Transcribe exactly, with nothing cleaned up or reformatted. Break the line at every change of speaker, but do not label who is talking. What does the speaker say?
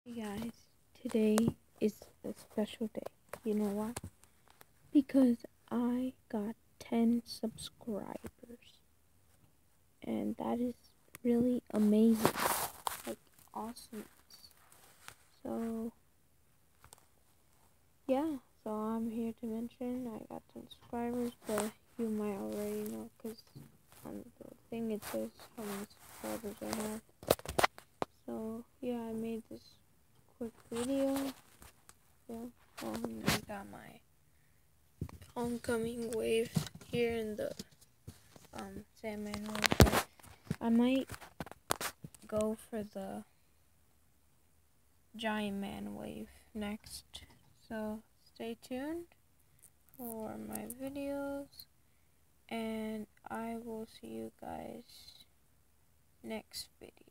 Hey guys, today is a special day. You know why? Because I got ten subscribers. And that is really amazing. Like, awesome. So, yeah. So, I'm here to mention I got ten subscribers, but you might already know because on the thing it says how many subscribers I have. So, yeah, I made this quick video. Yeah, um, I got my oncoming wave here in the um Sandman wave. I might go for the Giant Man wave next. So stay tuned for my videos, and I will see you guys next video.